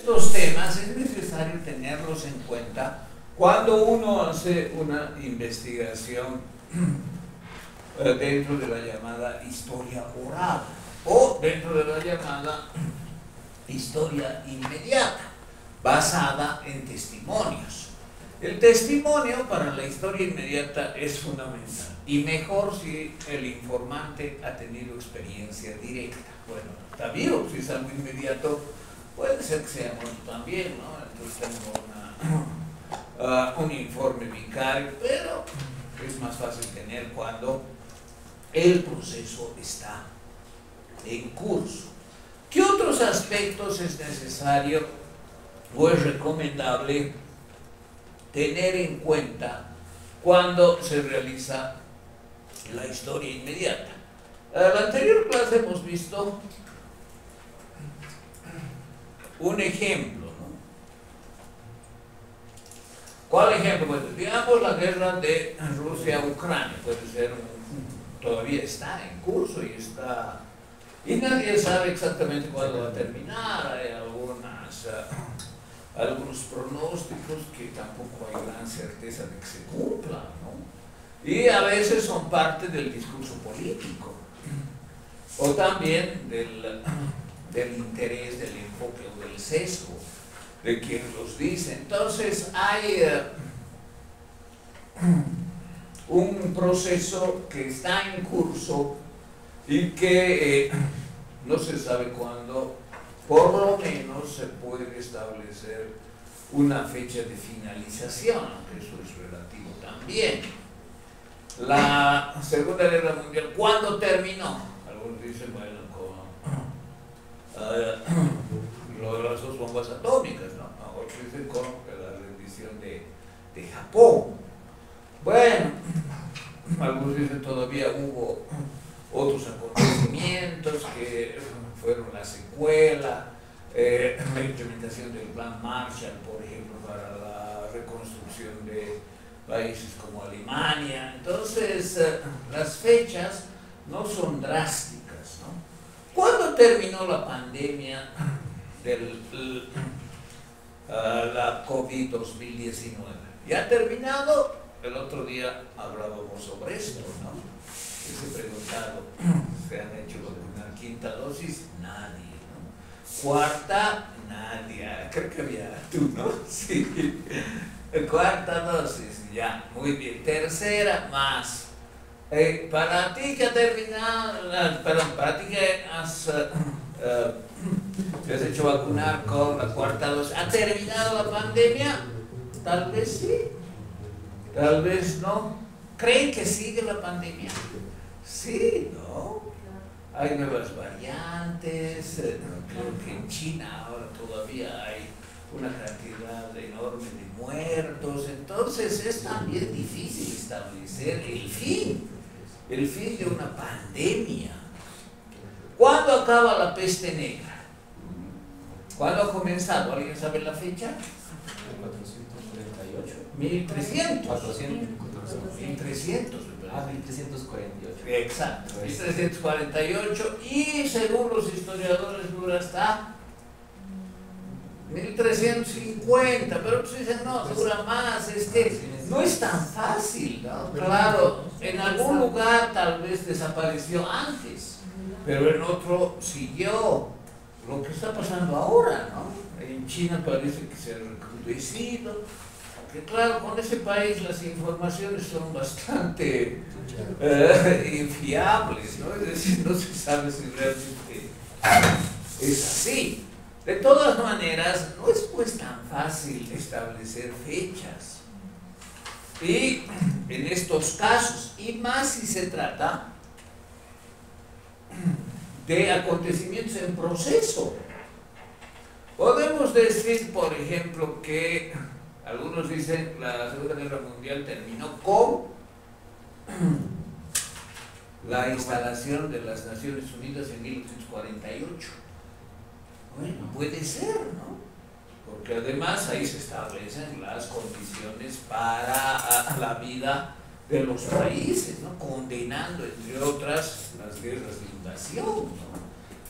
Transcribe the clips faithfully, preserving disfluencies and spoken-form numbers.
estos temas es necesario tenerlos en cuenta cuando uno hace una investigación dentro de la llamada historia oral o dentro de la llamada historia inmediata, basada en testimonios. El testimonio para la historia inmediata es fundamental y mejor si el informante ha tenido experiencia directa. Bueno, está vivo, si es algo inmediato, puede ser que sea muerto también, ¿no? Entonces tengo una, uh, un informe vicario, pero es más fácil tener cuando el proceso está en curso. ¿Qué otros aspectos es necesario o es recomendable tener en cuenta cuando se realiza la historia inmediata? En la anterior clase hemos visto un ejemplo, ¿no? ¿Cuál ejemplo? Pues, digamos la guerra de Rusia-Ucrania, puede ser, todavía está en curso y está, y nadie sabe exactamente cuándo va a terminar. Hay algunas, uh, algunos pronósticos que tampoco hay gran certeza de que se cumplan, ¿no? Y a veces son parte del discurso político o también del, del interés, del enfoque o del sesgo de quien los dice. Entonces hay uh, un proceso que está en curso y que eh, no se sabe cuándo, por lo menos se puede establecer una fecha de finalización, aunque eso es relativo también. La Segunda Guerra Mundial, ¿cuándo terminó? Algunos dicen, bueno, con uh, lo de las dos bombas atómicas, ¿no? Otros dicen con la rendición de, de Japón. Bueno, algunos dicen todavía hubo otros acontecimientos que fueron la secuela, eh, la implementación del Plan Marshall, por ejemplo, para la reconstrucción de países como Alemania. Entonces, eh, las fechas no son drásticas, ¿no? ¿Cuándo terminó la pandemia de uh, la COVID dos mil diecinueve? ¿Ya ha terminado? El otro día hablábamos sobre esto, ¿no? Se preguntado, ¿se han hecho una quinta dosis? Nadie, ¿no? Cuarta, nadie. Creo que había tú, ¿no? Sí. Cuarta dosis, ya, muy bien. Tercera, más. Eh, para ti que ha terminado, uh, perdón, para ti que has, uh, uh, te has hecho vacunar con la cuarta dosis, ¿ha terminado la pandemia? Tal vez sí, tal vez no. ¿Creen que sigue la pandemia? Sí, ¿no? Hay nuevas variantes, eh, creo que en China ahora todavía hay una cantidad enorme de muertos, entonces es también difícil establecer el fin, el fin de una pandemia. ¿Cuándo acaba la peste negra? ¿Cuándo ha comenzado? ¿Alguien sabe la fecha? mil trescientos. mil trescientos. Ah, mil trescientos cuarenta y ocho. Exacto, mil trescientos cuarenta y ocho, y según los historiadores dura hasta mil trescientos cincuenta, pero otros dicen no, dura más, es que no es tan fácil, ¿no? Claro, en algún lugar tal vez desapareció antes, pero en otro siguió. Lo que está pasando ahora, ¿no? En China parece que se ha recrudecido, que claro, con ese país las informaciones son bastante eh, infiables, ¿no? Es decir, no se sabe si realmente es así. De todas maneras, no es pues tan fácil establecer fechas. Y en estos casos, y más si se trata de acontecimientos en proceso, podemos decir, por ejemplo, que algunos dicen la Segunda Guerra Mundial terminó con la instalación de las Naciones Unidas en mil ochocientos cuarenta y ocho. Bueno, puede ser, ¿no? Porque además ahí se establecen las condiciones para la vida de los países, ¿no? Condenando, entre otras, las guerras de invasión, ¿no?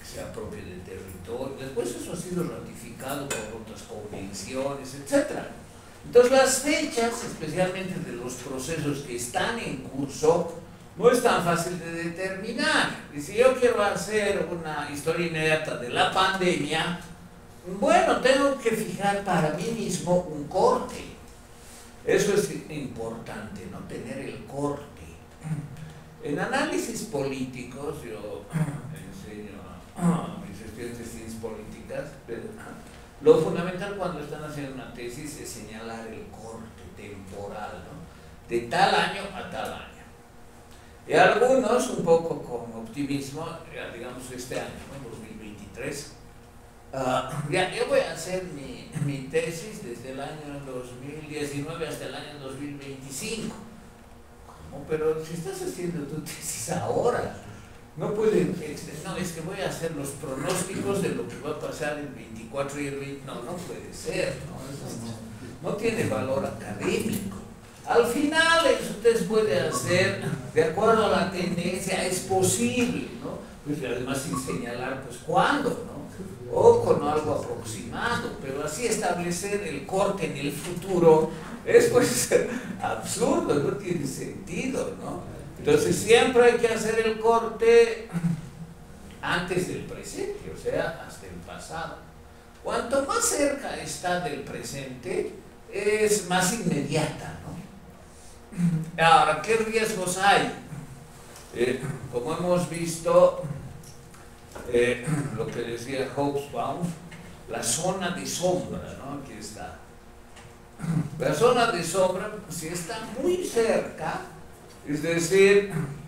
que se apropie del territorio. Después eso ha sido ratificado por otras convenciones, etcétera. Entonces las fechas, especialmente de los procesos que están en curso, no es tan fácil de determinar. Y si yo quiero hacer una historia inmediata de la pandemia, bueno, tengo que fijar para mí mismo un corte. Eso es importante, ¿no? Tener el corte. En análisis políticos, yo enseño a mis estudiantes de ciencias políticas, lo fundamental cuando están haciendo una tesis es señalar el corte temporal, ¿no? De tal año a tal año. Y algunos, un poco con optimismo, ya digamos este año, ¿no? dos mil veintitrés, uh, ya, yo voy a hacer mi, mi tesis desde el año dos mil diecinueve hasta el año dos mil veinticinco. ¿Cómo? Pero si estás haciendo tu tesis ahora, no pueden, no, es que voy a hacer los pronósticos de lo que va a pasar el veinticuatro y el veinte, no, no puede ser, ¿no? Eso no, no tiene valor académico. Al final, eso usted puede hacer de acuerdo a la tendencia, es posible, ¿no? Pues además sin señalar, pues, cuándo, ¿no? O con algo aproximado, pero así establecer el corte en el futuro es, pues, absurdo, no tiene sentido, ¿no? Entonces siempre hay que hacer el corte antes del presente, o sea, hasta el pasado. Cuanto más cerca está del presente, es más inmediata, ¿no? Ahora, ¿qué riesgos hay? Eh, como hemos visto, eh, lo que decía Hobsbawm, la zona de sombra, ¿no? Aquí está. La zona de sombra, si está muy cerca, es decir,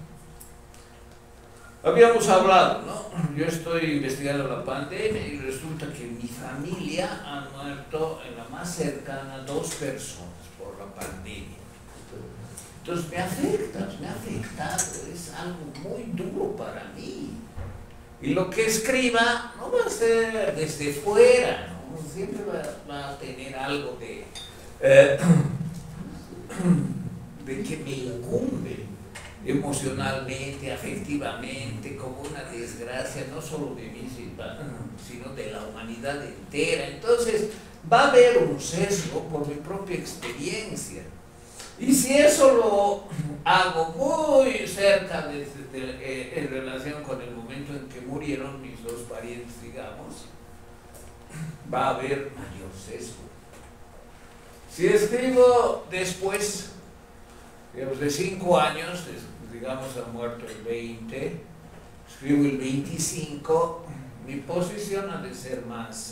habíamos hablado, ¿no? Yo estoy investigando la pandemia y resulta que en mi familia han muerto en la más cercana dos personas por la pandemia. Entonces me afecta, me ha afectado, es algo muy duro para mí. Y lo que escriba no va a ser desde fuera, ¿no? Siempre va, va a tener algo de, eh, de que me incumbe emocionalmente, afectivamente, como una desgracia, no solo de mí, sino de la humanidad entera. Entonces va a haber un sesgo por mi propia experiencia. Y si eso lo hago muy cerca de, de, de, eh, en relación con el momento en que murieron mis dos parientes, digamos, va a haber mayor sesgo. Si escribo después, digamos, de cinco años, digamos, ha muerto el veinte, escribo el veinticinco, mi posición ha de ser más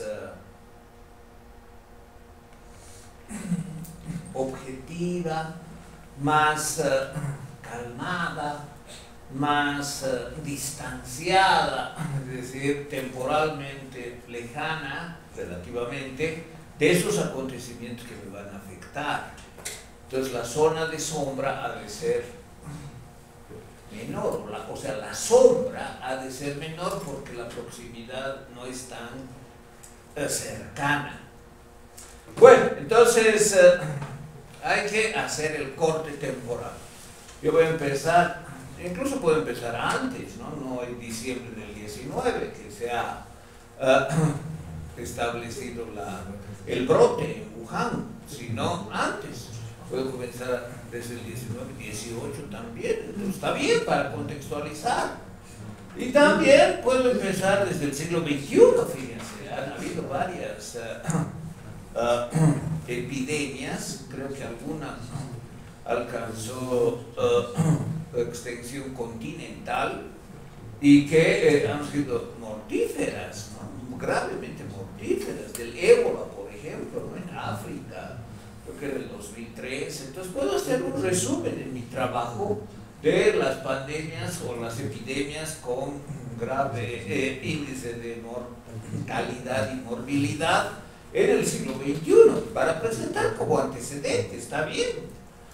uh, objetiva, más uh, calmada, más uh, distanciada, es decir, temporalmente lejana, relativamente, de esos acontecimientos que me van a afectar. Entonces la zona de sombra ha de ser menor, la, o sea, la sombra ha de ser menor porque la proximidad no es tan uh, cercana. Bueno, entonces uh, hay que hacer el corte temporal. Yo voy a empezar, incluso puedo empezar antes, no, no en diciembre del diecinueve, que se ha uh, establecido la, el brote en Wuhan, sino antes. Puedo comenzar desde el diecinueve, dieciocho también, entonces está bien para contextualizar. Y también puedo empezar desde el siglo veintiuno, fíjense, han habido varias uh, uh, epidemias, creo que alguna alcanzó uh, extensión continental y que eh, han sido mortíferas, ¿no? Gravemente mortíferas, del ébola, por ejemplo, ¿no? En África, creo que era el dos mil tres. Entonces puedo hacer un resumen en mi trabajo de las pandemias o las epidemias con un grave eh, índice de mortalidad y morbilidad en el siglo veintiuno, para presentar como antecedente, está bien.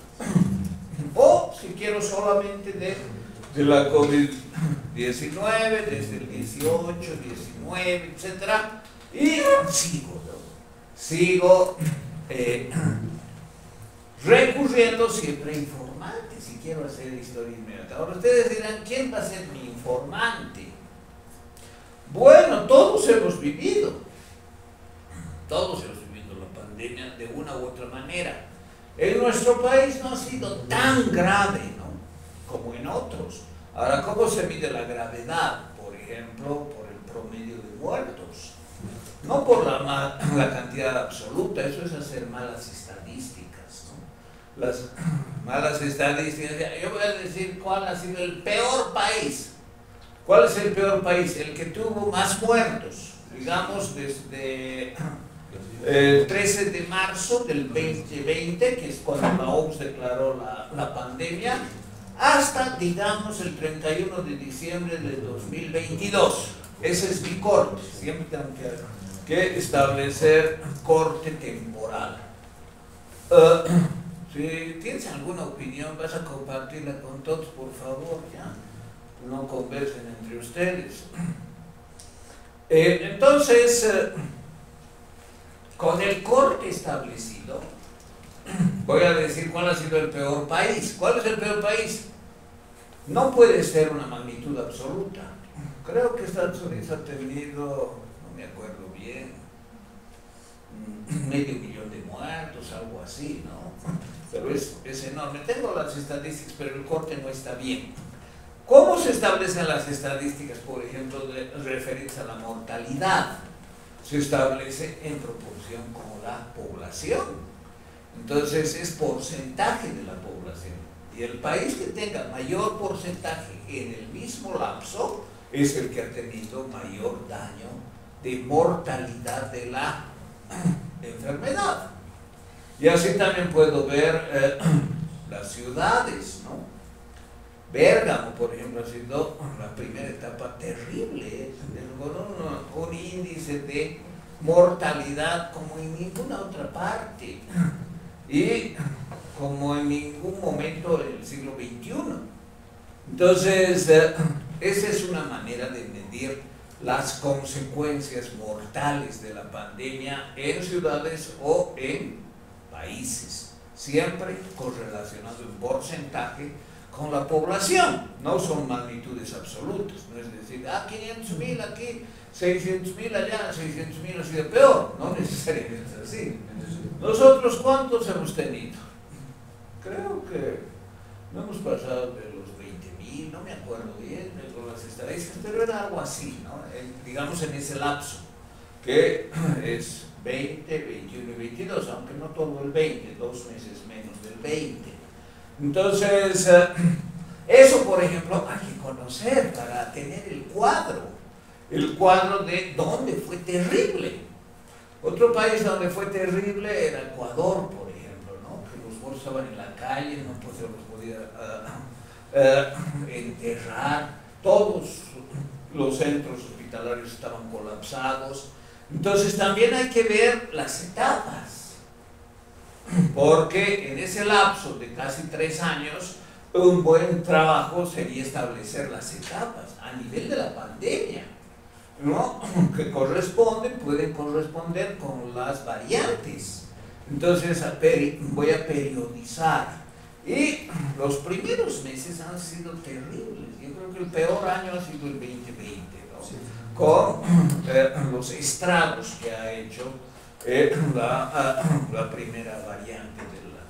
O si quiero solamente de, de la COVID diecinueve, desde el dieciocho, diecinueve, etcétera, y sigo, ¿no? Sigo eh, recurriendo siempre a informantes si quiero hacer historia inmediata. Ahora ustedes dirán, ¿quién va a ser mi informante? Bueno, todos hemos vivido, todos hemos vivido la pandemia de una u otra manera. En nuestro país no ha sido tan grave, ¿no?, como en otros. Ahora, ¿cómo se mide la gravedad? Por ejemplo, por el promedio de muertos. No por la, la cantidad absoluta, eso es hacer malas estadísticas, ¿no? Las malas estadísticas. Yo voy a decir cuál ha sido el peor país. ¿Cuál es el peor país? El que tuvo más muertos, digamos, desde el trece de marzo del veinte veinte, que es cuando la O M S declaró la, la pandemia, hasta, digamos, el treinta y uno de diciembre de dos mil veintidós. Ese es mi corte. Siempre tengo que, que establecer corte temporal. Uh, si tienes alguna opinión, vas a compartirla con todos, por favor, ¿ya? No conversen entre ustedes. Eh, entonces, eh, con el corte establecido, voy a decir cuál ha sido el peor país. ¿Cuál es el peor país? No puede ser una magnitud absoluta. Creo que Estados Unidos ha tenido, no me acuerdo bien, medio millón de muertos, algo así, ¿no? Pero es, es enorme. Tengo las estadísticas, pero el corte no está bien. ¿Cómo se establecen las estadísticas, por ejemplo, de, referidas a la mortalidad? Se establece en proporción con la población. Entonces es porcentaje de la población. Y el país que tenga mayor porcentaje en el mismo lapso es el que ha tenido mayor daño de mortalidad de la enfermedad. Y así también puedo ver eh, las ciudades, ¿no? Bérgamo, por ejemplo, ha sido la primera etapa terrible, con un, un índice de mortalidad como en ninguna otra parte y como en ningún momento del siglo veintiuno. Entonces, eh, esa es una manera de medir las consecuencias mortales de la pandemia en ciudades o en países, siempre correlacionado en porcentaje con la población. No son magnitudes absolutas, no es decir, ah, quinientos mil aquí, seiscientos mil allá, seiscientos mil ha sido peor, no necesariamente es así. ¿Nosotros cuántos hemos tenido? Creo que no hemos pasado de los veinte mil, no me acuerdo bien de todas las estadísticas, pero era algo así, ¿no? En, digamos en ese lapso, que es veinte, veintiuno y veintidós, aunque no todo el veinte, dos meses menos del veinte. Entonces, eh, eso, por ejemplo, hay que conocer para tener el cuadro, el cuadro de dónde fue terrible. Otro país donde fue terrible era Ecuador, por ejemplo, ¿no? Que los muertos estaban en la calle, no se los podía uh, uh, enterrar, todos los centros hospitalarios estaban colapsados. Entonces también hay que ver las etapas, porque en ese lapso de casi tres años, un buen trabajo sería establecer las etapas a nivel de la pandemia, ¿no? Que corresponden, pueden corresponder con las variantes. Entonces a peri- voy a periodizar. Y los primeros meses han sido terribles. Yo creo que el peor año ha sido el veinte veinte, ¿no? Sí. Con eh, los estragos que ha hecho eh, la, uh, la primera variante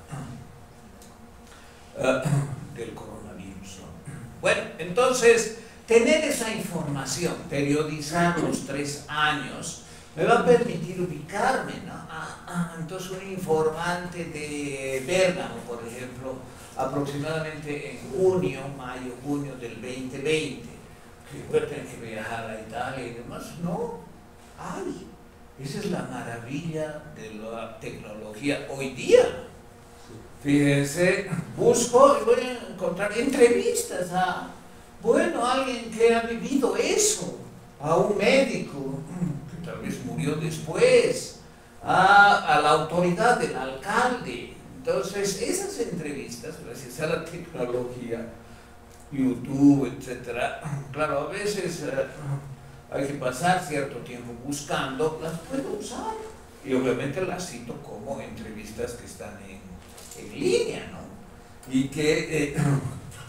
de la, uh, del coronavirus, ¿no? Bueno, entonces tener esa información, periodizar los tres años, me va a permitir ubicarme, ¿no? Ah, ah, entonces un informante de Bérgamo, por ejemplo, aproximadamente en junio, mayo, junio del veinte veinte, que voy a tener que viajar a Italia y demás, no, hay. Esa es la maravilla de la tecnología hoy día. Fíjense, busco y voy a encontrar entrevistas a, bueno, alguien que ha vivido eso, a un médico que tal vez murió después, a, a la autoridad del alcalde. Entonces, esas entrevistas, gracias a la tecnología, YouTube, etcétera, claro, a veces eh, hay que pasar cierto tiempo buscando, las puedo usar. Y obviamente las cito como entrevistas que están en, en línea, ¿no? Y que eh,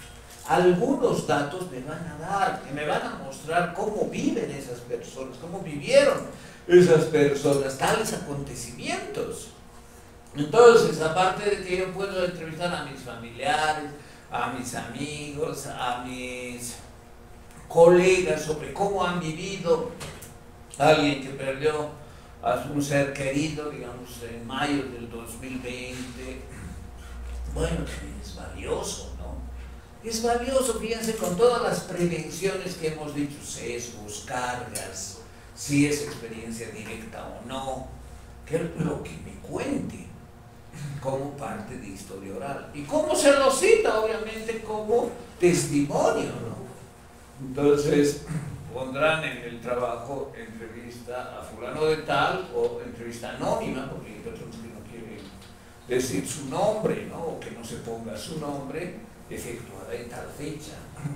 algunos datos me van a dar, que me van a mostrar cómo viven esas personas, cómo vivieron esas personas, tales acontecimientos. Entonces, aparte de que yo puedo entrevistar a mis familiares, a mis amigos, a mis colegas sobre cómo han vivido, alguien que perdió a un ser querido, digamos, en mayo del dos mil veinte, bueno, también es valioso, ¿no? Es valioso, fíjense, con todas las prevenciones que hemos dicho, sesgos, cargas, si es experiencia directa o no, que lo que me cuente como parte de historia oral. ¿Y cómo se lo cita? Obviamente como testimonio, ¿no? Entonces, pondrán en el trabajo entrevista a fulano de tal o entrevista anónima, porque hay personas que no quieren decir su nombre, ¿no? O que no se ponga su nombre, efectuada en tal fecha.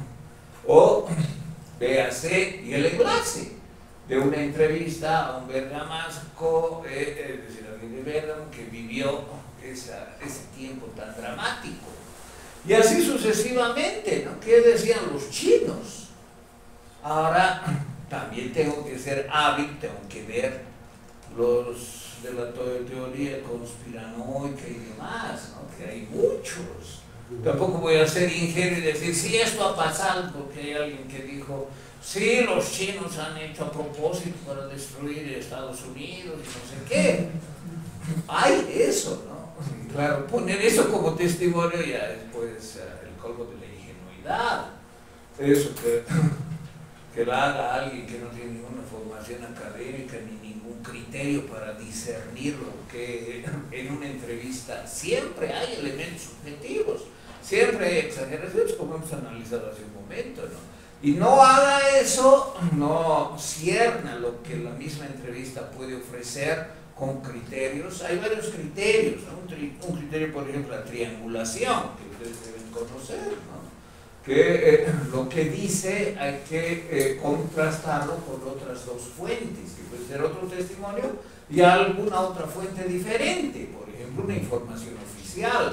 O véase y el enlace de una entrevista a un bergamasco, eh, es decir, alguien de Bérgamo que vivió esa, ese tiempo tan dramático. Y así sucesivamente, ¿no? ¿Qué decían los chinos? Ahora también tengo que ser hábil, tengo que ver los de la teoría conspiranoica y demás, ¿no? Que hay muchos. Tampoco voy a ser ingenuo y decir, sí, esto ha pasado, porque hay alguien que dijo, sí, los chinos han hecho a propósito para destruir Estados Unidos y no sé qué. Hay eso, ¿no? Claro, poner eso como testimonio ya es pues el colmo de la ingenuidad. Eso que, que la haga alguien que no tiene ninguna formación académica ni ningún criterio para discernir lo que en una entrevista siempre hay elementos subjetivos, siempre hay exageraciones, como hemos analizado hace un momento, ¿no? Y no haga eso, no cierna lo que la misma entrevista puede ofrecer con criterios. Hay varios criterios, ¿no? un, tri un criterio, por ejemplo, la triangulación, que ustedes deben conocer, ¿no? Que eh, lo que dice hay que eh, contrastarlo con otras dos fuentes, que puede ser otro testimonio y alguna otra fuente diferente, por ejemplo, una información oficial.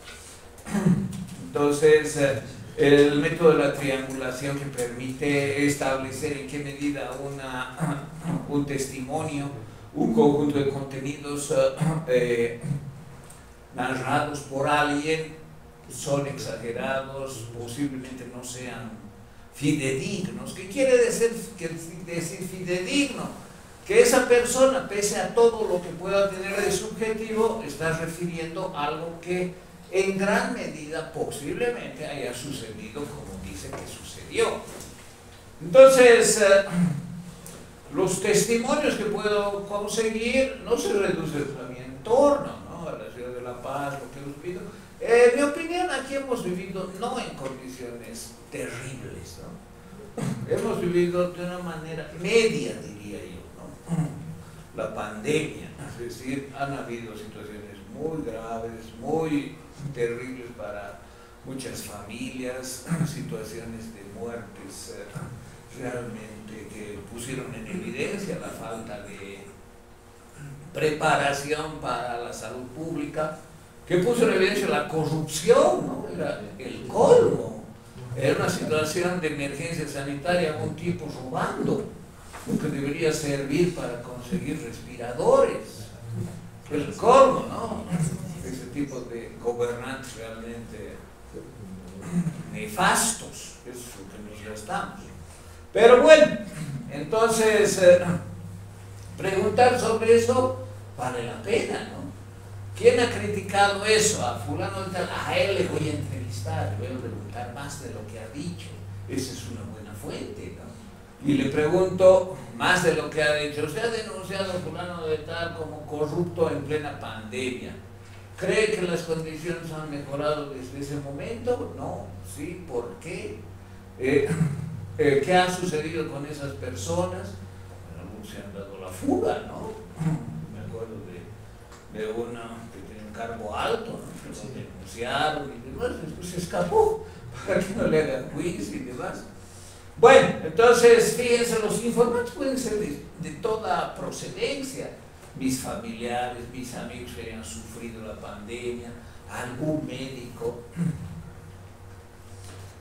Entonces, eh, el método de la triangulación que permite establecer en qué medida una, un testimonio, un conjunto de contenidos eh, narrados por alguien son exagerados, posiblemente no sean fidedignos. ¿Qué quiere decir, decir fidedigno? Que esa persona, pese a todo lo que pueda tener de subjetivo, está refiriendo algo que en gran medida posiblemente haya sucedido como dice que sucedió. Entonces, eh, los testimonios que puedo conseguir no se reducen a mi entorno, ¿no? A la ciudad de La Paz, lo que hemos vivido. Eh, mi opinión, aquí hemos vivido no en condiciones terribles, ¿no? Hemos vivido de una manera media, diría yo, ¿no? La pandemia, es decir, han habido situaciones muy graves, muy terribles para muchas familias, situaciones de muertes eh, realmente que pusieron en evidencia la falta de preparación para la salud pública, que puso en evidencia la corrupción, ¿no? Era el colmo, era una situación de emergencia sanitaria, un tipo robando lo que debería servir para conseguir respiradores, el colmo, ¿no? Ese tipo de gobernantes realmente nefastos, eso es lo que nos gastamos. Pero bueno, entonces eh, preguntar sobre eso vale la pena, ¿no? ¿Quién ha criticado eso? A fulano de tal, a él le voy a entrevistar, le voy a preguntar más de lo que ha dicho. Esa es una buena fuente, ¿no? Y le pregunto más de lo que ha dicho. Usted ha denunciado a fulano de tal como corrupto en plena pandemia. ¿Cree que las condiciones han mejorado desde ese momento? No. ¿Sí? ¿Por qué? Eh, eh, ¿Qué ha sucedido con esas personas? Algunos se han dado la fuga, ¿no? Me acuerdo de, de una que tenía un cargo alto, ¿no? Que lo denunciaron y demás, después se escapó para que no le hagan juicio y demás. Bueno, entonces, fíjense, los informantes pueden ser de, de toda procedencia. Mis familiares, mis amigos que hayan sufrido la pandemia, algún médico.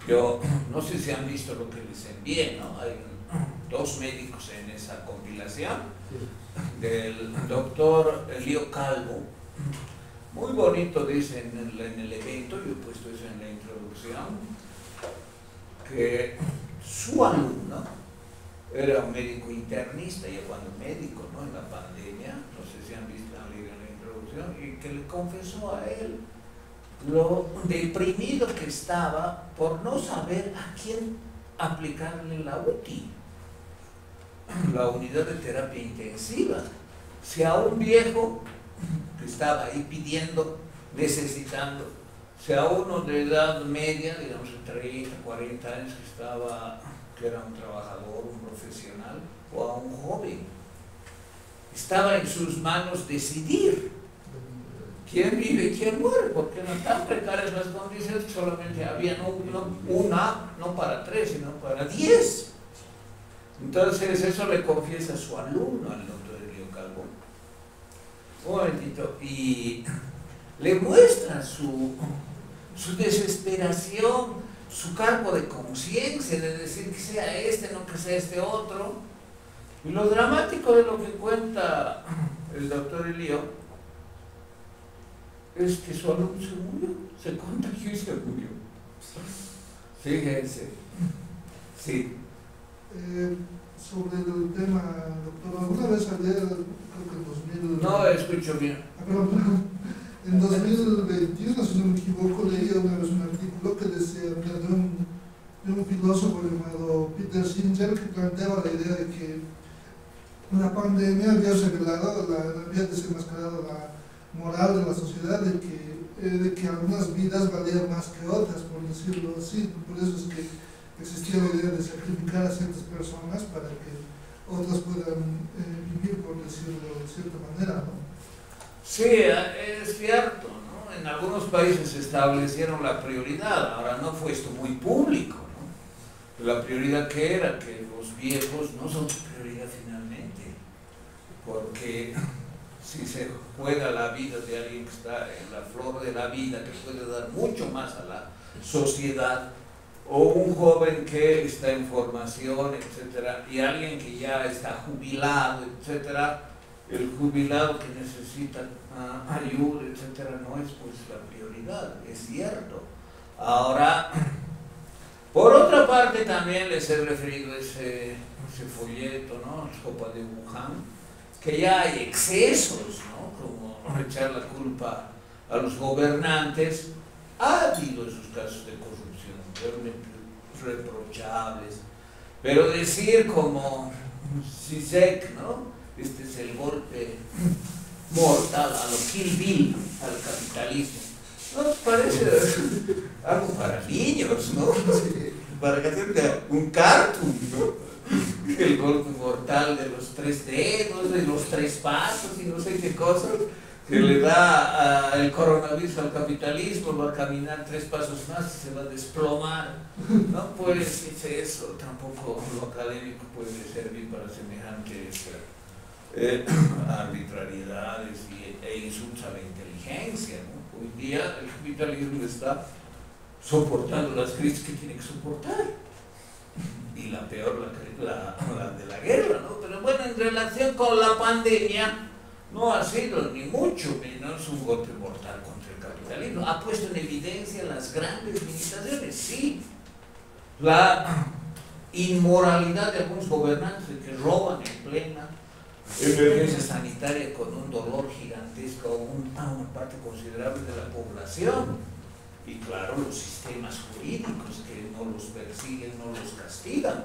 yo no sé si han visto lo que les envié, ¿no? Hay dos médicos en esa compilación, del doctor Elío Calvo. Muy bonito dice en el, en el evento, yo he puesto eso en la introducción, que su alumno era un médico internista, ya cuando médico, ¿no? En la pandemia, no sé si han visto, han leído en la introducción, y que le confesó a él lo deprimido que estaba por no saber a quién aplicarle la U T I, la unidad de terapia intensiva. Si a un viejo que estaba ahí pidiendo, necesitando, si a uno de edad media, digamos de treinta, cuarenta años, que estaba, que era un trabajador, un profesional, o a un joven, estaba en sus manos decidir quién vive y quién muere, porque eran tan precarias las condiciones que solamente había no, una, no para tres, sino para diez. Entonces eso le confiesa a su alumno, al doctor Elío Calvo, un momentito, y le muestra su, su desesperación, su cargo de conciencia, de decir que sea este, no que sea este otro. Y lo dramático de lo que cuenta el doctor Elío es que su alumno se murió, se contagió y se murió. Fíjense. Sí. Eh, sobre el tema, doctor, alguna vez hablé, creo que en dos mil... No, escucho bien. Ah, perdón, perdón. En dos mil veintiuno, si no me equivoco, leí una vez un artículo que decía, de un, de un filósofo llamado Peter Singer, que planteaba la idea de que la pandemia había revelado, la, había desenmascarado la moral de la sociedad, de que, eh, de que algunas vidas valían más que otras, por decirlo así. Por eso es que existía la idea de sacrificar a ciertas personas para que otras puedan eh, vivir, por decirlo de cierta manera, ¿no? Sí, es cierto, ¿no? En algunos países establecieron la prioridad, ahora no fue esto muy público, ¿no? La prioridad que era que los viejos no son su prioridad finalmente, porque si se juega la vida de alguien que está en la flor de la vida, que puede dar mucho más a la sociedad, o un joven que está en formación, etcétera, y alguien que ya está jubilado, etcétera, el jubilado que necesita uh, ayuda, etcétera, no es pues la prioridad, es cierto. Ahora, por otra parte también les he referido ese, ese folleto, ¿no? Sopa de Wuhan, que ya hay excesos, ¿no? Como echar la culpa a los gobernantes. Ha habido esos casos de corrupción realmente reprochables, pero decir como Zizek, ¿no? Este es el golpe mortal a lo Kill Bill, al capitalismo. ¿No parece algo para niños, ¿no? Para que hacer un cartoon, ¿no? El golpe mortal de los tres dedos, de los tres pasos y no sé qué cosas, que le da uh, el coronavirus al capitalismo, va a caminar tres pasos más y se va a desplomar. No puede decirse eso, tampoco lo académico puede servir para semejantes eh, arbitrariedades y, e insultos a la inteligencia, ¿no? Hoy día el capitalismo está soportando las crisis que tiene que soportar, y la peor, la, la, la de la guerra, ¿no? Pero bueno, en relación con la pandemia, no ha sido ni mucho menos un golpe mortal contra el capitalismo. Ha puesto en evidencia las grandes limitaciones, sí. La inmoralidad de algunos gobernantes que roban en plena emergencia sanitaria con un dolor gigantesco a, un, a una parte considerable de la población. Y claro, los sistemas jurídicos que no los persiguen, no los castigan.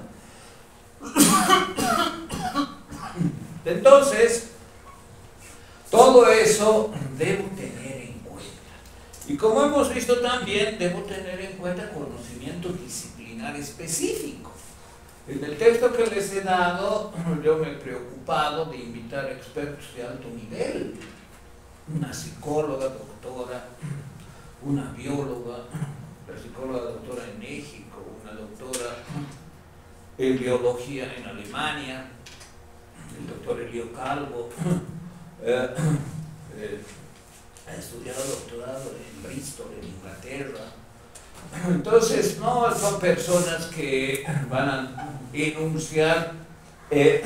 Entonces, todo eso debo tener en cuenta. Y como hemos visto también, debo tener en cuenta conocimiento disciplinar específico. En el texto que les he dado, yo me he preocupado de invitar expertos de alto nivel. Una psicóloga, doctora, una bióloga, la psicóloga doctora en México, una doctora en biología en Alemania, el doctor Elío Calvo, Eh, eh, ha estudiado doctorado en Bristol, en Inglaterra, Entonces, no son personas que van a enunciar eh,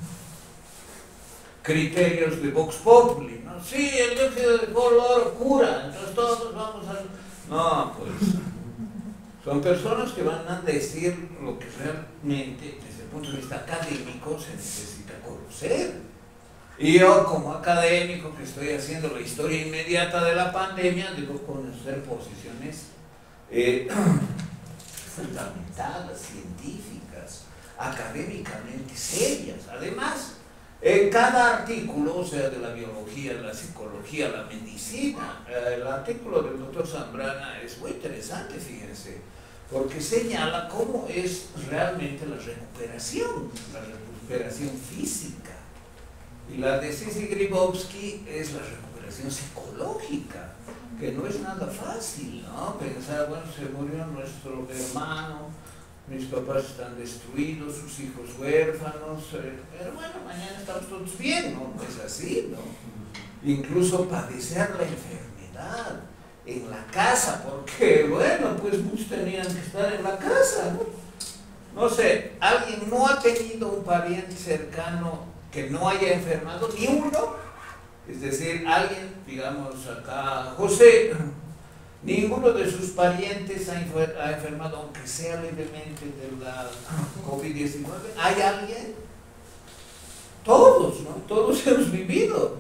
criterios de Vox Populi, ¿no? Sí, el dióxido de cloro cura, entonces todos vamos a... No, pues son personas que van a decir lo que realmente, desde el punto de vista académico, se necesita conocer. Y yo, como académico que estoy haciendo la historia inmediata de la pandemia, debo conocer posiciones eh, fundamentadas, científicas, académicamente serias. Además, en cada artículo, o sea, de la biología, la psicología, la medicina, eh, el artículo del doctor Zambrana es muy interesante, fíjense, porque señala cómo es realmente la recuperación, la recuperación física. Y la de Sisi Gribowski es la recuperación psicológica, que no es nada fácil, ¿no? Pensar, bueno, se murió nuestro hermano, mis papás están destruidos, sus hijos huérfanos, eh, pero bueno, mañana estamos todos bien, ¿no? No es así, ¿no? Incluso padecer la enfermedad en la casa, porque, bueno, pues muchos tenían que estar en la casa, ¿no? No sé, alguien no ha tenido un pariente cercano que no haya enfermado, ni uno, es decir, alguien, digamos acá, José, ninguno de sus parientes ha, ha enfermado, aunque sea levemente de la COVID diecinueve. ¿Hay alguien? Todos, ¿no? Todos hemos vivido.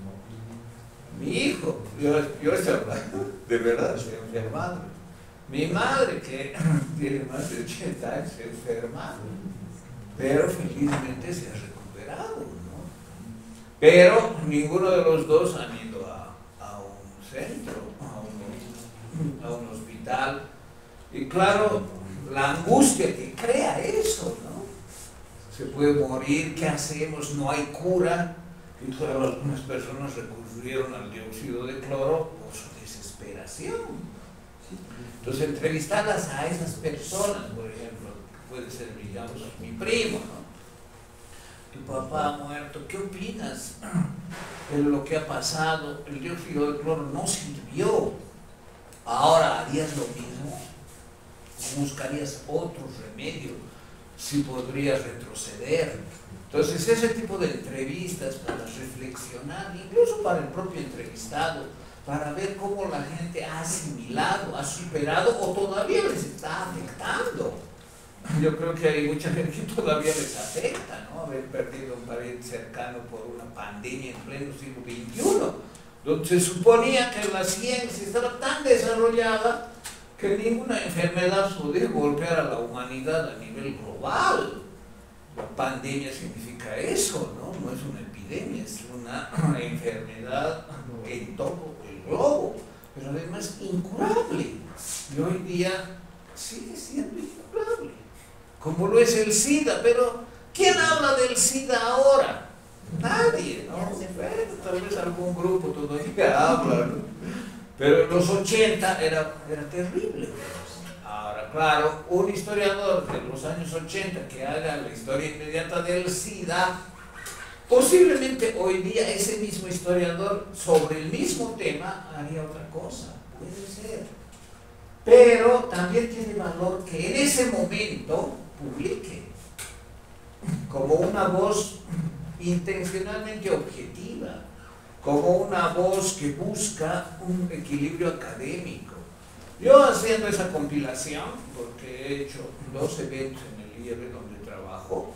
Mi hijo, yo, yo estoy hablando, de verdad, estoy enfermado. Mi madre, que tiene más de ochenta años, se ha enfermado, pero felizmente se ha recuperado, ¿no? Pero ninguno de los dos han ido a, a un centro, a un, a un hospital. Y claro, la angustia que crea eso, ¿no? Se puede morir, ¿qué hacemos? No hay cura. Y claro, algunas personas recurrieron al dióxido de cloro por su desesperación. Entonces, entrevistarlas a esas personas, por ejemplo, puede ser, digamos, mi primo, ¿no? Tu papá ha muerto, ¿qué opinas de lo que ha pasado? El dióxido de cloro no sirvió. Ahora, ¿harías lo mismo? ¿Buscarías otro remedio? Si podrías retroceder. Entonces, ese tipo de entrevistas para reflexionar, incluso para el propio entrevistado, para ver cómo la gente ha asimilado, ha superado o todavía les está afectando. Yo creo que hay mucha gente que todavía les afecta, ¿no? Haber perdido un pariente cercano por una pandemia en pleno siglo veintiuno, donde se suponía que la ciencia estaba tan desarrollada que ninguna enfermedad podía golpear a la humanidad a nivel global. La pandemia significa eso, ¿no? No es una epidemia, es una enfermedad en todo el globo, pero además incurable. Y hoy día sigue siendo incurable, como lo es el SIDA. Pero ¿quién habla del SIDA ahora? Nadie, ¿no? Bueno, tal vez algún grupo todavía habla, ¿no? Pero en los ochenta era, era terrible. Ahora, claro, un historiador de los años ochenta que haga la historia inmediata del SIDA, posiblemente hoy día ese mismo historiador sobre el mismo tema haría otra cosa, puede ser. Pero también tiene valor que en ese momento publique como una voz intencionalmente objetiva, como una voz que busca un equilibrio académico. Yo haciendo esa compilación, porque he hecho dos eventos en el I E B donde trabajo,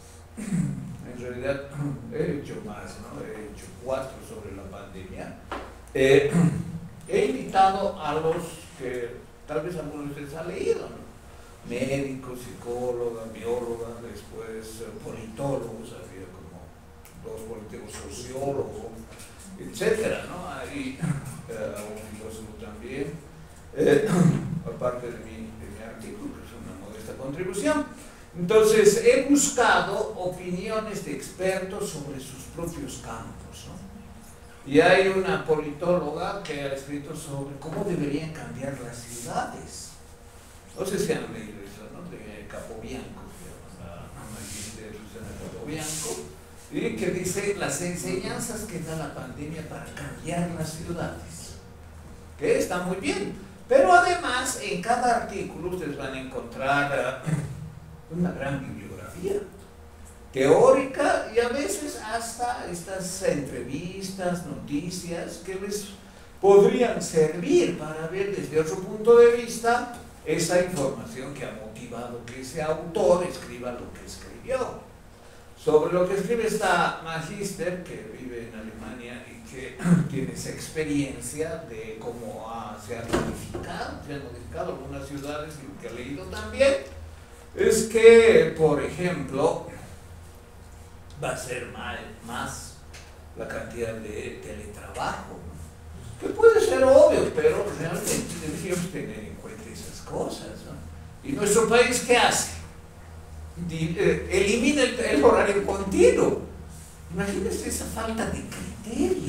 en realidad he hecho más, ¿no? He hecho cuatro sobre la pandemia. Eh, he invitado a los que tal vez algunos de ustedes han leído, ¿no? Médicos, psicólogas, biólogas, después eh, politólogos, había como dos políticos, sociólogos, etcétera, ¿no? Hay eh, un filósofo también. Eh, aparte de mi, de mi artículo, que es una modesta contribución. Entonces, he buscado opiniones de expertos sobre sus propios campos, ¿no? Y hay una politóloga que ha escrito sobre cómo deberían cambiar las ciudades. No sé si han leído eso, ¿no? De Capobianco, la magíster Susana Capobianco, y que dice las enseñanzas que da la pandemia para cambiar las ciudades, que está muy bien. Pero además, en cada artículo ustedes van a encontrar uh, una gran bibliografía teórica y a veces hasta estas entrevistas, noticias que les podrían servir para ver desde otro punto de vista esa información que ha motivado que ese autor escriba lo que escribió. Sobre lo que escribe esta magíster que vive en Alemania y que tiene esa experiencia de cómo ah, se han modificado, se han modificado algunas ciudades y lo que ha leído también, es que, por ejemplo, va a ser más, más la cantidad de teletrabajo, ¿no? Que puede ser obvio, pero realmente deberíamos tener en cuenta esas cosas, ¿no? ¿Y nuestro país qué hace? Di, eh, elimina el, el horario continuo. Imagínense esa falta de criterio.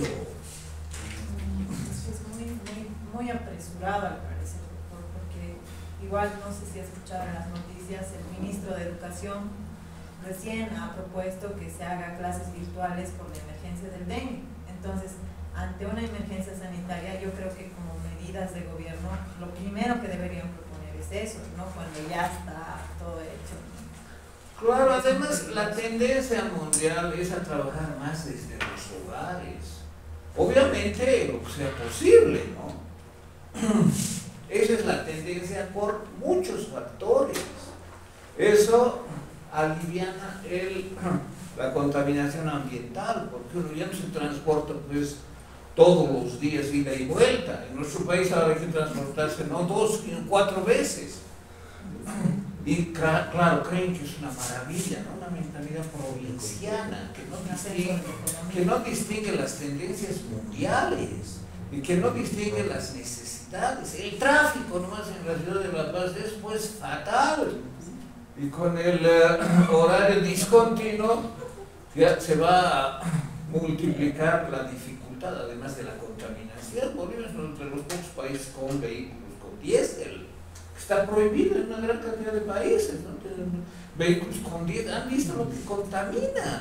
Es muy, muy, muy apresurado al parecer, doctor, porque igual no sé si ha escuchado en las noticias, el ministro de Educación recién ha propuesto que se haga clases virtuales por la emergencia del dengue. Entonces, ante una emergencia sanitaria, yo creo que como medidas de gobierno, lo primero que deberían proponer es eso, ¿no? Cuando ya está todo hecho. Claro, además la tendencia mundial es a trabajar más desde los hogares. Obviamente lo que sea posible, ¿no? Esa es la tendencia por muchos factores. Eso aliviana el, la contaminación ambiental, porque uno ya no se transporta pues todos los días ida y vuelta. En nuestro país ahora hay que transportarse no dos, sino cuatro veces. Y claro, creen que es una maravilla, ¿no? Una mentalidad provinciana que no, distingue, que no distingue las tendencias mundiales y que no distingue las necesidades. El tráfico nomás en la ciudad de La Paz es pues fatal. Y con el uh, horario discontinuo ya se va a multiplicar la dificultad, además de la contaminación. Bolivia es uno de los pocos países con vehículos con diésel. Está prohibido en una gran cantidad de países, ¿no? Vehículos con diésel, ¿han visto lo que contamina?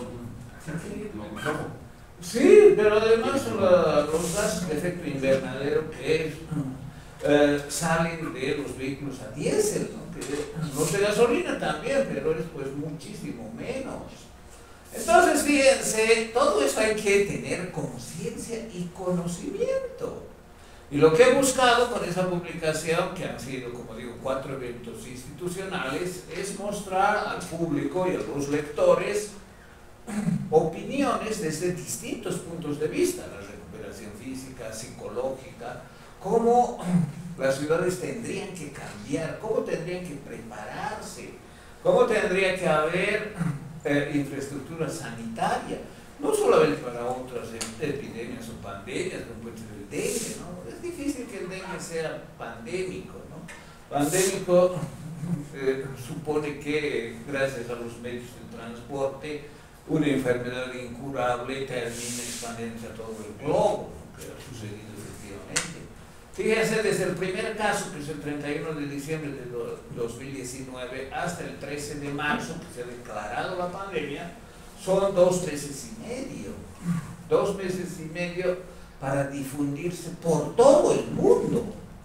Sí, pero además la, los gases de efecto invernadero que eh, salen de los vehículos a diésel, ¿no? Que los de gasolina también, pero es pues muchísimo menos. Entonces, fíjense, todo eso hay que tener conciencia y conocimiento. Y lo que he buscado con esa publicación, que han sido, como digo, cuatro eventos institucionales, es mostrar al público y a los lectores opiniones desde distintos puntos de vista, la recuperación física, psicológica, cómo las ciudades tendrían que cambiar, cómo tendrían que prepararse, cómo tendría que haber eh, infraestructura sanitaria, no solamente para otras epidemias o pandemias, como puede ser el dengue, ¿no? Es difícil que el dengue sea pandémico, ¿no? Pandémico eh, supone que gracias a los medios de transporte una enfermedad incurable termina expandiéndose a todo el globo, ¿no? Que ha sucedido efectivamente. Fíjense, desde el primer caso, que es el treinta y uno de diciembre de dos mil diecinueve, hasta el trece de marzo, que se ha declarado la pandemia, son dos meses y medio, dos meses y medio para difundirse por todo el mundo,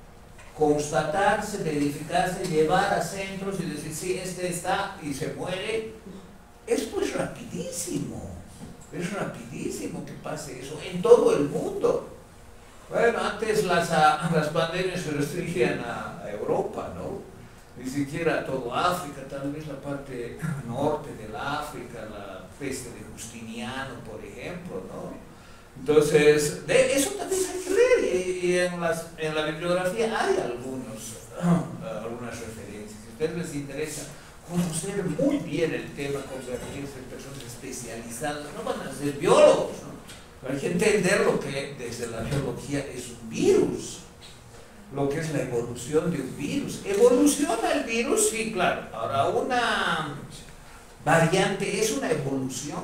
constatarse, verificarse, llevar a centros y decir, sí, este está y se muere. Es pues rapidísimo, es rapidísimo que pase eso en todo el mundo. Bueno, antes las, las pandemias se restringían a, a Europa, ¿no? Ni siquiera a todo África, tal vez la parte norte del África, la peste de Justiniano, por ejemplo, ¿no? Entonces, de eso también hay que leer, y, y en, las, en la bibliografía hay algunos, uh, algunas referencias. Si a ustedes les interesa conocer muy bien el tema, convertirse en personas especializadas, no van a ser biólogos, ¿no? Hay que entender lo que desde la biología es un virus, lo que es la evolución de un virus. ¿Evoluciona el virus? Sí, claro. Ahora, una variante es una evolución.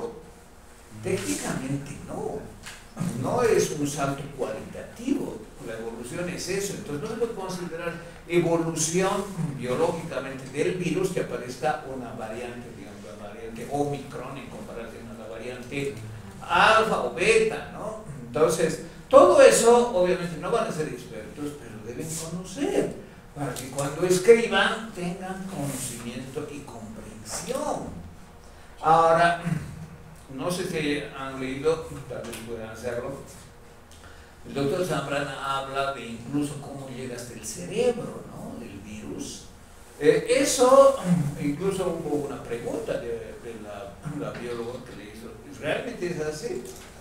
Técnicamente no. No es un salto cualitativo. La evolución es eso. Entonces no se puede considerar evolución biológicamente del virus que aparezca una variante, digamos, la variante Omicron en comparación a la variante alfa o beta, ¿no? Entonces, todo eso obviamente no van a ser expertos, pero deben conocer, para que cuando escriban tengan conocimiento y comprensión. Ahora, no sé si han leído, tal vez puedan hacerlo, el doctor Zambrana habla de incluso cómo llega hasta el cerebro, ¿no?, del virus. Eh, eso, incluso hubo una pregunta de, de la, la bióloga que le hizo, ¿realmente es así?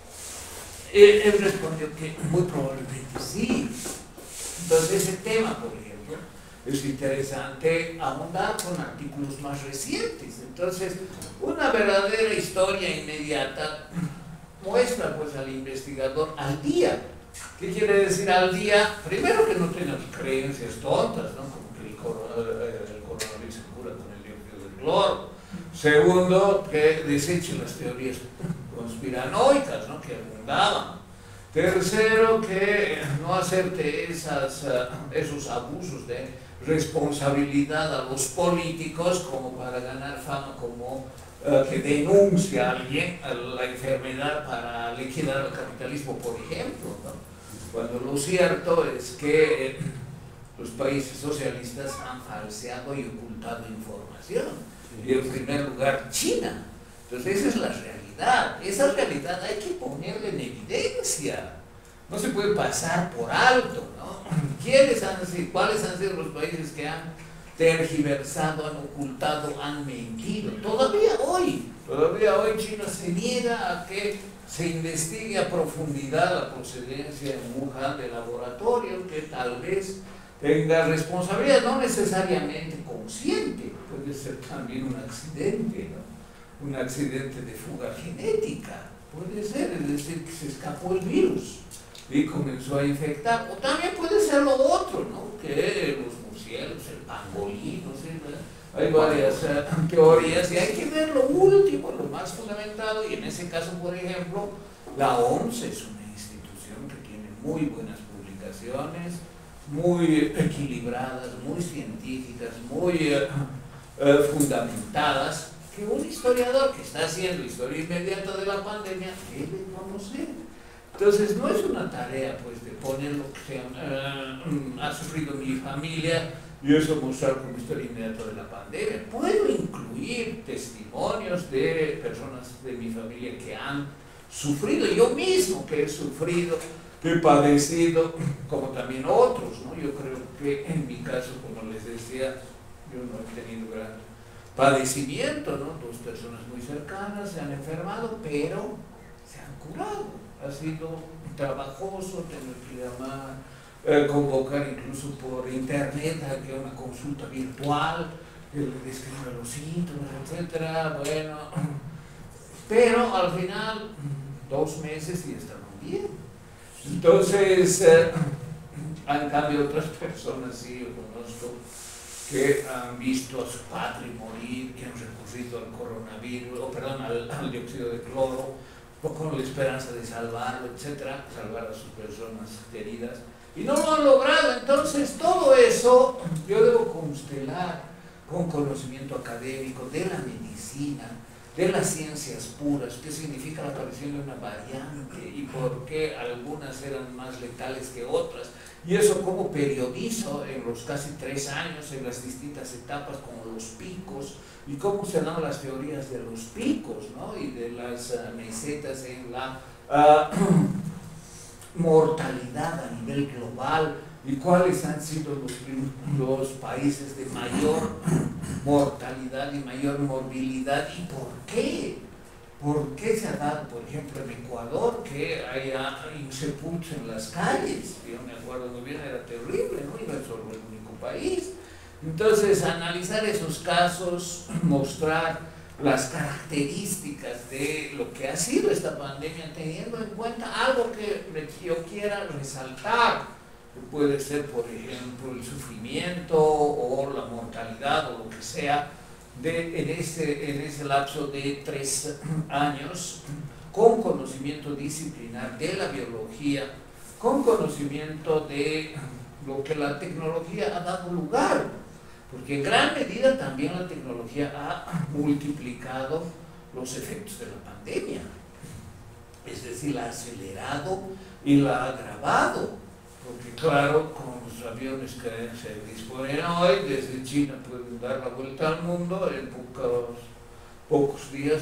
Eh, él respondió que muy probablemente sí. Entonces ese tema, por ejemplo, es interesante ahondar con artículos más recientes. Entonces, una verdadera historia inmediata muestra pues al investigador al día. ¿Qué quiere decir al día? Primero, que no tengan creencias tontas, ¿no?, como que el, coro, el coronavirus se cura con el dióxido de cloro. Segundo, que desechen las teorías conspiranoicas, ¿no?, que abundaban. Tercero, que no acepte esas, uh, esos abusos de responsabilidad a los políticos como para ganar fama, como uh, que denuncia a alguien a la enfermedad para liquidar el capitalismo, por ejemplo, ¿no? Cuando lo cierto es que eh, los países socialistas han falseado y ocultado información, y en primer lugar China. Entonces esa es la realidad, esa realidad hay que ponerla en evidencia, no se puede pasar por alto, ¿no? ¿Quiénes han sido, cuáles han sido los países que han tergiversado, han ocultado, han mentido? Todavía hoy, todavía hoy China se niega a que se investigue a profundidad la procedencia en Wuhan de laboratorio, que tal vez tenga responsabilidad, no necesariamente consciente, puede ser también un accidente, ¿no?, un accidente de fuga genética, puede ser, es decir, que se escapó el virus y comenzó a infectar, o también puede ser lo otro, ¿no?, que los murciélagos, el pangolín, no sé, hay varias uh, teorías, y hay que ver lo último, lo más fundamentado, y en ese caso, por ejemplo, la O M S es una institución que tiene muy buenas publicaciones, muy equilibradas, muy científicas, muy uh, uh, fundamentadas, que un historiador que está haciendo historia inmediata de la pandemia debe conocer. Entonces no es una tarea pues de poner lo que sea, uh, ha sufrido mi familia y eso mostrar como historia inmediata de la pandemia. Puedo incluir testimonios de personas de mi familia que han sufrido, yo mismo que he sufrido, que he padecido, como también otros, ¿no? Yo creo que en mi caso, como les decía, yo no he tenido gran padecimiento, ¿no? Dos personas muy cercanas se han enfermado, pero se han curado. Ha sido trabajoso tener que llamar, eh, convocar incluso por internet a que una consulta virtual, que le describa los síntomas, etcétera. Bueno, pero al final, dos meses y estaban bien. Entonces, eh, en cambio, otras personas, sí, yo conozco, que han visto a su padre morir, que han recurrido al coronavirus, o perdón, al, al dióxido de cloro, con la esperanza de salvarlo, etcétera, salvar a sus personas queridas, y no lo han logrado. Entonces, todo eso yo debo constelar con conocimiento académico de la medicina, de las ciencias puras, qué significa la aparición de una variante y por qué algunas eran más letales que otras, y eso como periodizo en los casi tres años, en las distintas etapas, como los picos, y cómo se dan las teorías de los picos, ¿no?, y de las uh, mesetas en la uh, mortalidad a nivel global, y cuáles han sido los, los países de mayor mortalidad y mayor morbilidad, y por qué. ¿Por qué se ha dado, por ejemplo, en Ecuador, que haya insepultos en las calles? Yo me acuerdo muy bien, era terrible, ¿no? Y no es solo el único país. Entonces, analizar esos casos, mostrar las características de lo que ha sido esta pandemia, teniendo en cuenta algo que yo quiera resaltar, que puede ser, por ejemplo, el sufrimiento o la mortalidad o lo que sea, de, en, ese, en ese lapso de tres años, con conocimiento disciplinar de la biología, con conocimiento de lo que la tecnología ha dado lugar. Porque en gran medida también la tecnología ha multiplicado los efectos de la pandemia. Es decir, ha acelerado y la ha grabado, porque claro, con los aviones que se disponen hoy, desde China pueden dar la vuelta al mundo en pocos, pocos días,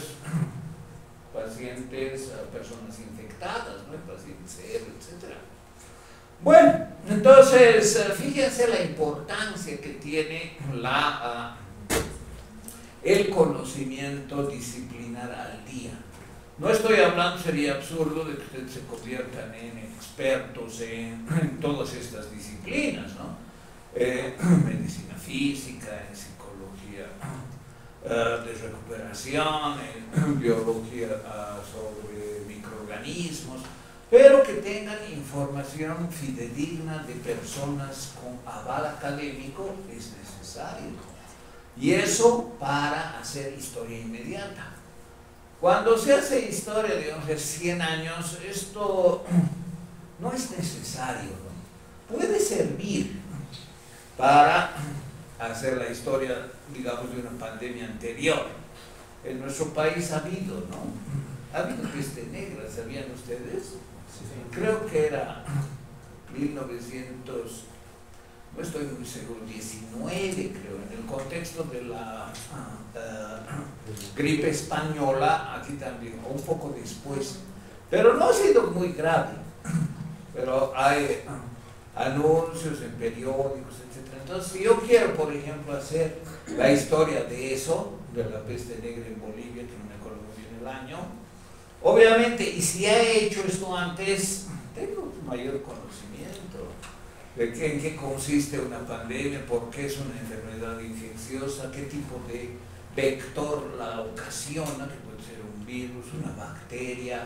pacientes, personas infectadas, ¿no? Pacientes cero, etcétera. Bueno, entonces, fíjense la importancia que tiene la, uh, el conocimiento disciplinar al día. No estoy hablando, sería absurdo de que ustedes se conviertan en expertos en, en todas estas disciplinas, ¿no? Eh, medicina física, en psicología uh, de recuperación, en biología uh, sobre microorganismos, pero que tengan información fidedigna de personas con aval académico es necesario. Y eso para hacer historia inmediata. Cuando se hace historia, digamos, de cien años, esto no es necesario, ¿no? Puede servir para hacer la historia, digamos, de una pandemia anterior. En nuestro país ha habido, ¿no? Ha habido peste negra, ¿sabían ustedes? Creo que era mil novecientos, no estoy muy seguro, diecinueve creo, en el contexto de la uh, uh, gripe española, aquí también, o un poco después, pero no ha sido muy grave, pero hay uh, anuncios en periódicos, etcétera. Entonces, si yo quiero, por ejemplo, hacer la historia de eso, de la peste negra en Bolivia, que no me acuerdo muy bien el año, obviamente, y si he hecho esto antes, tengo mayor conocimiento de qué, en qué consiste una pandemia, por qué es una enfermedad infecciosa, qué tipo de vector la ocasiona, que puede ser un virus, una bacteria.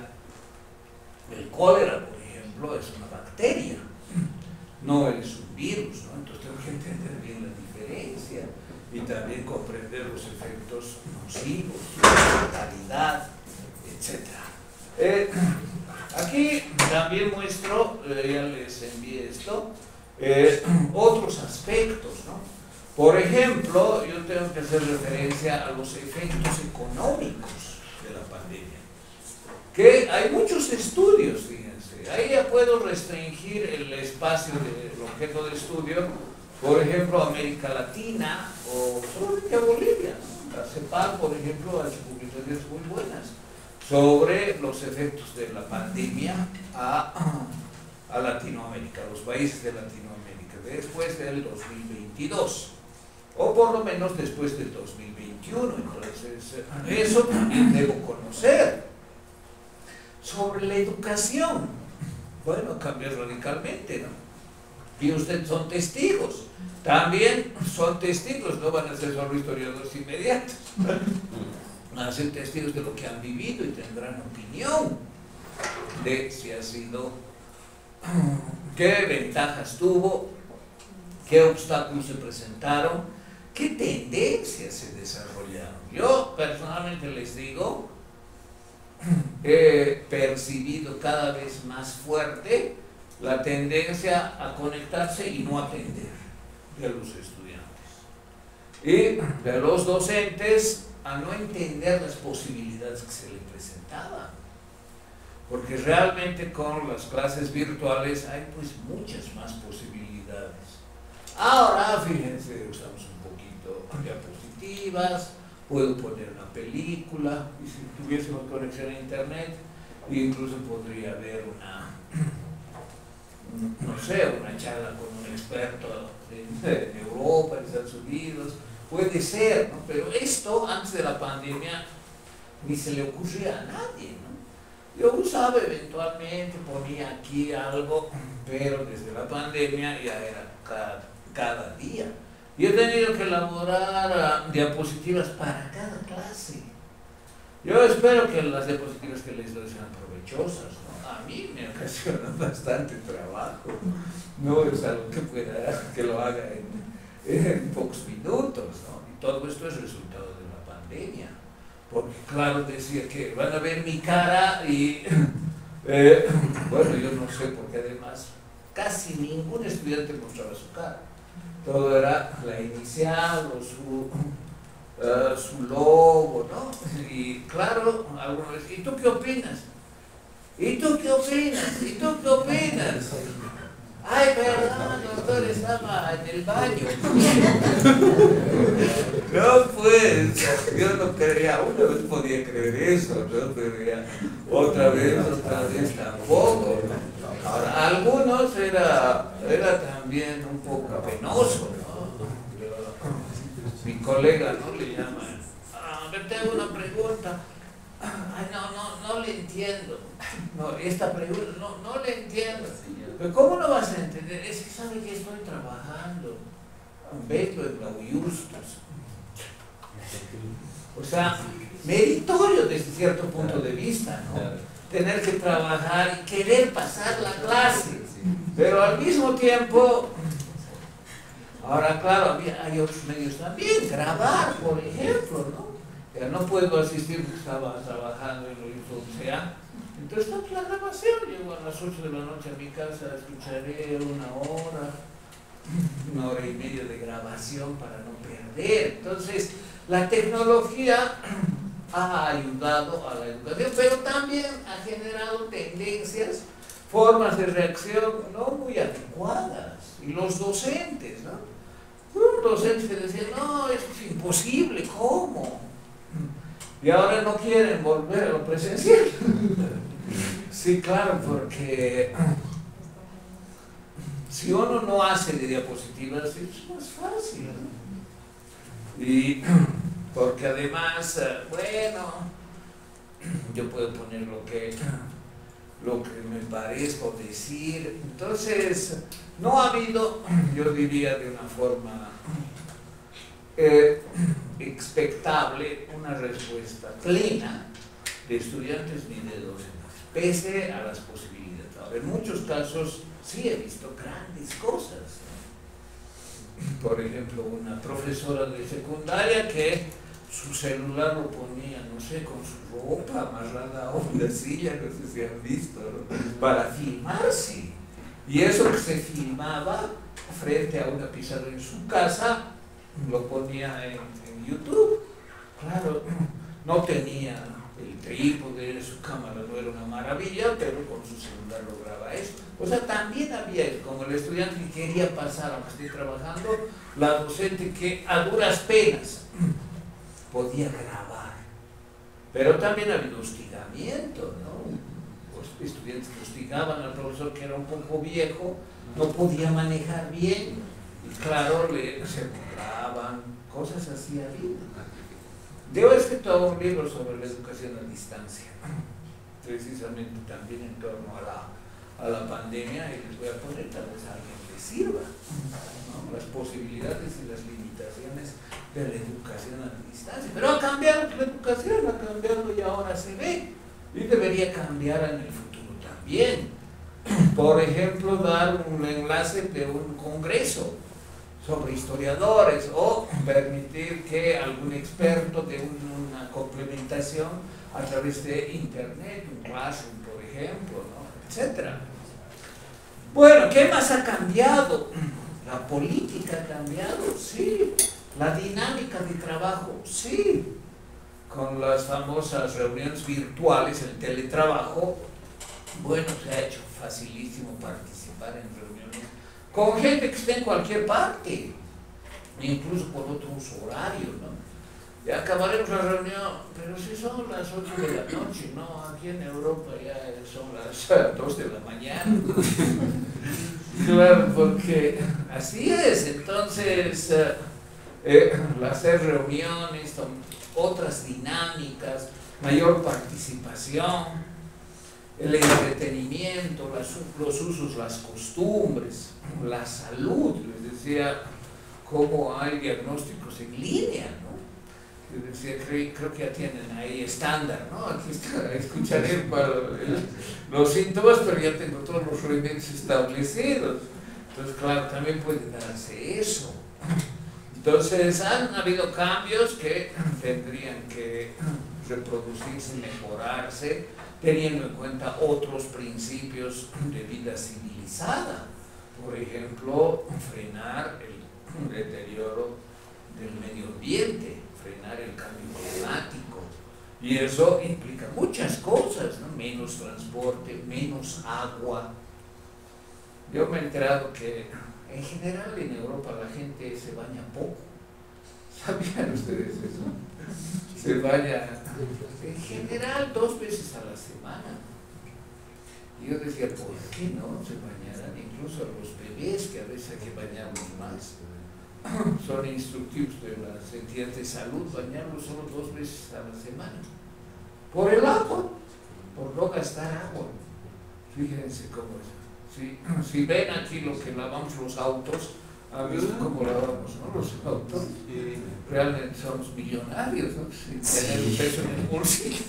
El cólera, por ejemplo, es una bacteria, no es un virus, ¿no? Entonces tengo que entender bien la diferencia y también comprender los efectos nocivos, la letalidad, etcétera. Eh, aquí también muestro, eh, ya les envié esto, eh, otros aspectos, ¿no? Por ejemplo, yo tengo que hacer referencia a los efectos económicos de la pandemia, que hay muchos estudios, fíjense, ahí ya puedo restringir el espacio del objeto de estudio, por ejemplo, América Latina o solamente a Bolivia, ¿no? La CEPAL, por ejemplo, ha hecho publicaciones muy buenas sobre los efectos de la pandemia a, a Latinoamérica, a los países de Latinoamérica, después del dos mil veintidós, o por lo menos después del dos mil veintiuno. Entonces, eso también debo conocer. Sobre la educación, bueno, cambió radicalmente, ¿no? Y ustedes son testigos, también son testigos, no van a ser solo historiadores inmediatos. Van a ser testigos de lo que han vivido y tendrán opinión de si ha sido, qué ventajas tuvo, qué obstáculos se presentaron, qué tendencias se desarrollaron. Yo personalmente les digo, he percibido cada vez más fuerte la tendencia a conectarse y no atender de los estudiantes y de los docentes a no entender las posibilidades que se le presentaban, porque realmente con las clases virtuales hay pues muchas más posibilidades. Ahora, fíjense, usamos un poquito diapositivas, puedo poner una película, y si tuviésemos conexión a internet, incluso podría haber una, no sé, una charla con un experto en, en Europa, en Estados Unidos. Puede ser, ¿no? Pero esto antes de la pandemia ni se le ocurría a nadie, ¿no? Yo usaba eventualmente, ponía aquí algo, pero desde la pandemia ya era cada, cada día. Y he tenido que elaborar uh, diapositivas para cada clase. Yo espero que las diapositivas que les doy sean provechosas, ¿no? A mí me ocasiona bastante trabajo. No es algo que pueda, que lo haga en en pocos minutos, ¿no? Y todo esto es resultado de la pandemia, porque claro, decía que van a ver mi cara y eh, bueno, yo no sé, porque además casi ningún estudiante mostraba su cara, todo era la inicial o su, uh, su logo, ¿no? Y claro, algunos, ¿y tú qué opinas? ¿Y tú qué opinas? ¿Y tú qué opinas? Ay, perdón, doctor, estaba en el baño. No, pues, yo no creía, una vez podía creer eso, no creía, otra vez, otra vez tampoco. Ahora, algunos era, era también un poco penoso, ¿no? Mi colega, ¿no? Le llaman, ah, me tengo una pregunta. Ay, no, no, no le entiendo. No, esta pregunta, no, no le entiendo. Pero ¿cómo no vas a entender? Es que sabe que estoy trabajando. Beto en la Justus. O sea, meritorio desde cierto punto de vista, ¿no? Tener que trabajar y querer pasar la clase. Pero al mismo tiempo, ahora claro, había, hay otros medios también, grabar, por ejemplo, ¿no? No puedo asistir porque estaba trabajando en lo IFONSEA. Entonces, no, la grabación, llego a las ocho de la noche a mi casa, escucharé una hora, una hora y media de grabación para no perder. Entonces, la tecnología ha ayudado a la educación, pero también ha generado tendencias, formas de reacción no muy adecuadas. Y los docentes, ¿no? Un docente que decía, no, eso es imposible, ¿cómo? Y ahora no quieren volver a lo presencial. Sí, claro, porque si uno no hace de diapositivas es más fácil, ¿no? Y porque además, bueno, yo puedo poner lo que, lo que me parezca decir. Entonces, no ha habido, yo diría de una forma eh, expectable, una respuesta plena de estudiantes ni de docentes, pese a las posibilidades. Ahora, en muchos casos sí he visto grandes cosas. Por ejemplo, una profesora de secundaria que su celular lo ponía, no sé, con su ropa amarrada a una silla, no sé si han visto, ¿no? Para filmarse. Y eso que se filmaba frente a una pizarra en su casa, lo ponía en, en YouTube. Claro, no tenía el trípode, su cámara no era una maravilla, pero con su celular lograba eso. O sea, también había, como el estudiante que quería pasar, aunque esté trabajando, la docente que a duras penas podía grabar. Pero también había hostigamiento, ¿no? Los estudiantes que hostigaban al profesor que era un poco viejo, no podía manejar bien, y claro, le, se burlaban, cosas así había. Yo he escrito un libro sobre la educación a distancia, precisamente también en torno a la, a la pandemia, y les voy a poner tal vez a alguien que sirva, ¿no? Las posibilidades y las limitaciones de la educación a distancia. Pero ha cambiado la educación, ha cambiado y ahora se ve, y debería cambiar en el futuro también. Por ejemplo, dar un enlace de un congreso sobre historiadores, o permitir que algún experto dé un, una complementación a través de internet, un Classroom, por ejemplo, ¿no? Etcétera. Bueno, ¿qué más ha cambiado? La política ha cambiado, sí. La dinámica de trabajo, sí. Con las famosas reuniones virtuales, el teletrabajo, bueno, se ha hecho facilísimo participar en reuniones con gente que esté en cualquier parte, incluso por otro uso horario, ¿no? Ya acabaremos la reunión, pero si son las ocho de la noche, no, aquí en Europa ya son las dos de la mañana. Claro, porque así es. Entonces, eh, eh, hacer reuniones, otras dinámicas, mayor participación, el entretenimiento, las, los usos, las costumbres, la salud. Les decía cómo hay diagnósticos en línea, ¿no? Les decía, creo, creo que ya tienen ahí estándar, ¿no? Aquí está, escucharé para el, los síntomas, pero ya tengo todos los remedios establecidos. Entonces, claro, también puede darse eso. Entonces, han habido cambios que tendrían que reproducirse, mejorarse, teniendo en cuenta otros principios de vida civilizada. Por ejemplo, frenar el deterioro del medio ambiente, frenar el cambio climático, Y eso implica muchas cosas, ¿no? Menos transporte, menos agua. Yo me he enterado que en general en Europa la gente se baña poco. ¿Sabían ustedes eso? Se baña en general dos veces a la semana. Y yo decía, ¿por qué no se bañaran? Incluso a los bebés, que a veces hay que bañarlos más. Son instructivos de las entidades de salud, bañarlos solo dos veces a la semana. Por el agua, por no gastar agua. Fíjense cómo es. Si, si ven aquí lo que lavamos los autos, ¿han visto cómo lavamos, no? Los autos. Realmente somos millonarios, ¿no? Sin tener un peso en el bolsillo.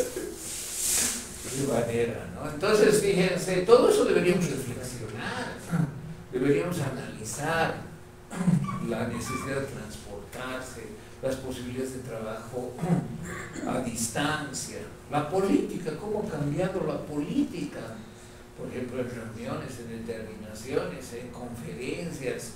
De manera, ¿no? Entonces, fíjense, todo eso deberíamos reflexionar, deberíamos analizar la necesidad de transportarse, las posibilidades de trabajo a distancia, la política, cómo ha cambiado la política, por ejemplo, en reuniones, en determinaciones, en conferencias,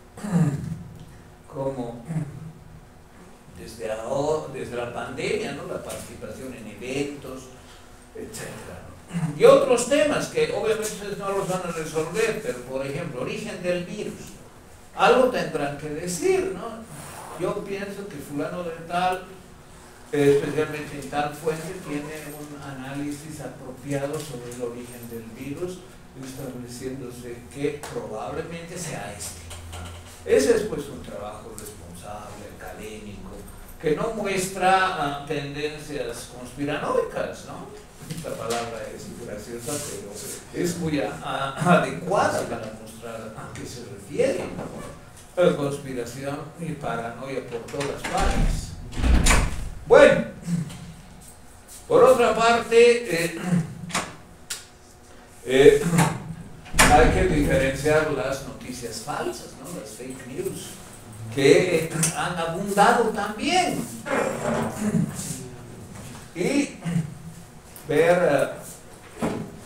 como desde, ahora, desde la pandemia, ¿no? La participación en eventos, etcétera. Y otros temas que obviamente ustedes no los van a resolver, pero por ejemplo, origen del virus. Algo tendrán que decir, ¿no? Yo pienso que fulano de tal, especialmente en tal fuente, tiene un análisis apropiado sobre el origen del virus, estableciéndose que probablemente sea este. Ese es pues un trabajo responsable, académico, que no muestra uh, tendencias conspiranoicas, ¿no? Esta palabra es graciosa, pero es muy a, a, adecuada para mostrar a qué se refiere, ¿no? La conspiración y paranoia por todas partes. Bueno, por otra parte, eh, eh, hay que diferenciar las noticias falsas, ¿no? Las fake news, que eh, han abundado también. Y ver uh,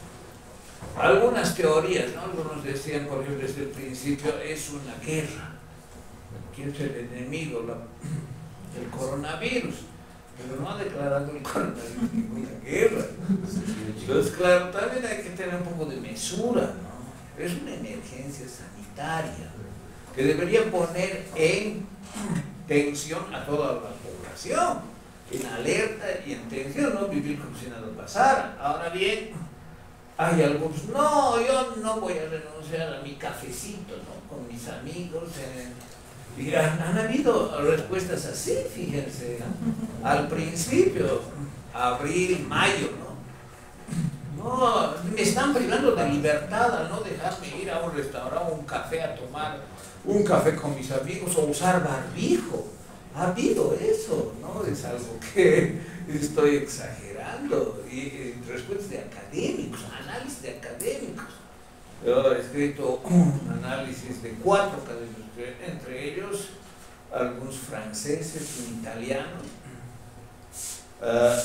algunas teorías, ¿no? Algunos decían, por ejemplo, desde el principio es una guerra. ¿Quién es el enemigo? La, el coronavirus. Pero no ha declarado el coronavirus ninguna guerra. Entonces, claro, también hay que tener un poco de mesura, ¿no? Es una emergencia sanitaria que debería poner en tensión a toda la población, en alerta y en tensión, no vivir como si nada pasara. Ahora bien, hay algunos, no, yo no voy a renunciar a mi cafecito, ¿no? Con mis amigos. Eh, y han, han habido respuestas así, fíjense, ¿no? Al principio, abril, mayo, ¿no? No, me están privando de libertad al no dejarme ir a un restaurante o un café a tomar un café con mis amigos o usar barbijo. Ha habido eso, ¿no? Es algo que estoy exagerando. Y, y respuestas de académicos, análisis de académicos. Yo he escrito un análisis de cuatro académicos, entre ellos algunos franceses, un italiano. Uh,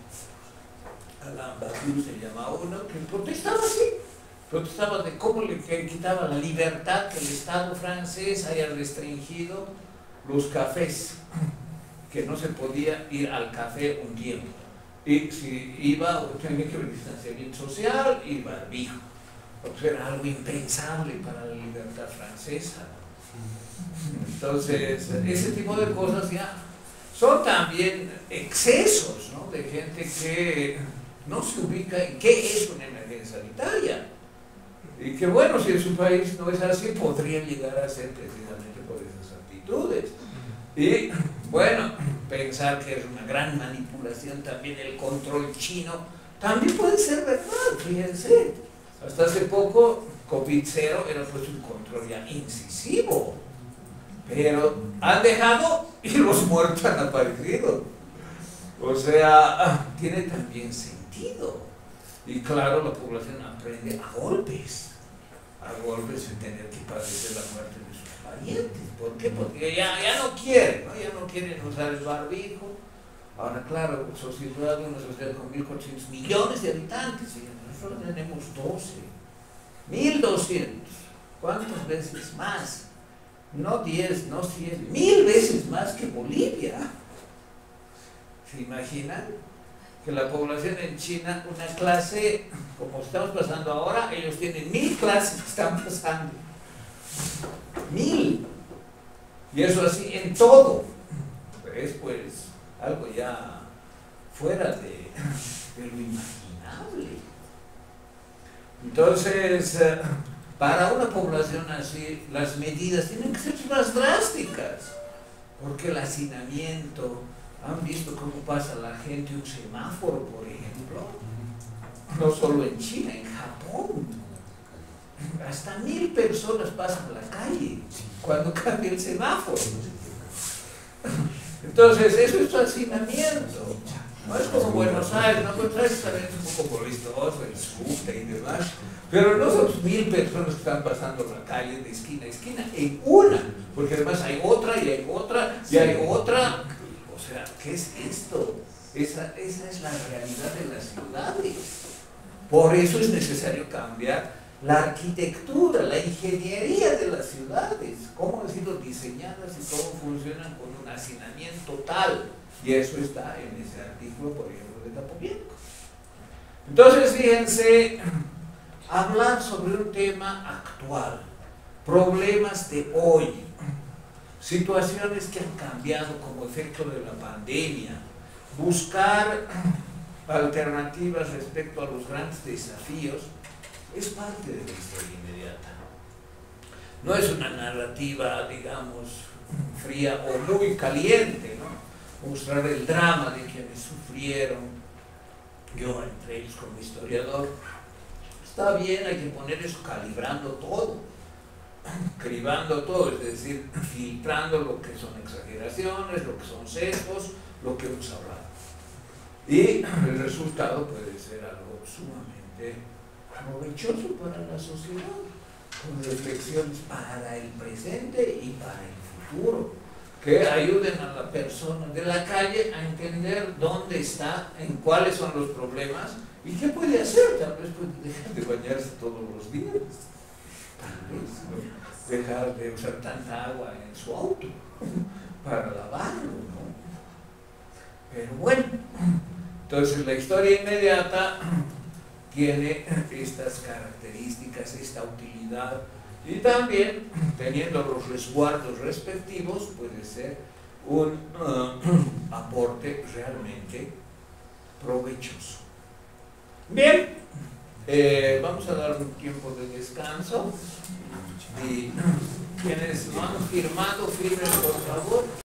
Alain Badiou se llama uno, que protestaba así. Protestaba de cómo le quitaba la libertad que el Estado francés haya restringido los cafés, que no se podía ir al café un tiempo. Y si iba, tenía que haber distanciamiento social y barbijo. O sea, era algo impensable para la libertad francesa. Entonces, ese tipo de cosas ya son también excesos, ¿no? De gente que no se ubica en qué es una emergencia sanitaria. Y que bueno, si en su país no es así, podrían llegar a ser precisamente por esas actitudes. Y bueno, pensar que es una gran manipulación también el control chino, también puede ser verdad, fíjense. Hasta hace poco, COVID cero era pues un control ya incisivo, pero han dejado y los muertos han aparecido. O sea, tiene también sentido. Y claro, la población aprende a golpes, a golpes de tener que padecer la muerte de sus parientes. ¿Por qué? Porque ya, ya no quieren, ¿no? Ya no quieren usar el barbijo. Ahora, claro, sociedad, una sociedad con mil cuatrocientos millones de habitantes, y nosotros tenemos doce, mil doscientos. ¿Cuántas veces más? No diez, no cien, mil veces más que Bolivia. ¿Se imaginan? que la población en China, una clase, como estamos pasando ahora, ellos tienen mil clases que están pasando. Mil. Y eso así en todo. Es pues algo ya fuera de, de lo imaginable. Entonces, para una población así, las medidas tienen que ser más drásticas, porque el hacinamiento, han visto cómo pasa la gente un semáforo, por ejemplo, no solo en China, en Japón, hasta mil personas pasan la calle cuando cambia el semáforo. Entonces, eso es hacinamiento. No es como Buenos Aires, no, Buenos Aires también es un poco vistoso, el subte y demás, pero no son mil personas que están pasando la calle de esquina a esquina, en una, porque además hay otra y hay otra y hay otra. O sea, ¿qué es esto? Esa, esa es la realidad de las ciudades. Por eso es necesario cambiar la arquitectura, la ingeniería de las ciudades, cómo han sido diseñadas y cómo funcionan con un hacinamiento tal. Y eso está en ese artículo, por ejemplo, de Capobianco. Entonces, fíjense, hablar sobre un tema actual, problemas de hoy, situaciones que han cambiado como efecto de la pandemia, buscar alternativas respecto a los grandes desafíos, es parte de la historia inmediata. No es una narrativa, digamos, fría o muy caliente, ¿no? Mostrar el drama de quienes sufrieron, yo entre ellos como historiador. Está bien, hay que poner eso calibrando todo, cribando todo, es decir, filtrando lo que son exageraciones, lo que son sesgos, lo que hemos hablado. Y el resultado puede ser algo sumamente provechoso para la sociedad, con reflexiones para el presente y para el futuro, que ayuden a la persona de la calle a entender dónde está, en cuáles son los problemas y qué puede hacer. Tal vez puede dejar de bañarse todos los días, tal vez, ¿no? Dejar de usar tanta agua en su auto para lavarlo, ¿no? Pero bueno, entonces la historia inmediata tiene estas características, esta utilidad, y también, teniendo los resguardos respectivos, puede ser un uh, aporte realmente provechoso. Bien, eh, vamos a dar un tiempo de descanso y quienes no han firmado, firmen por favor.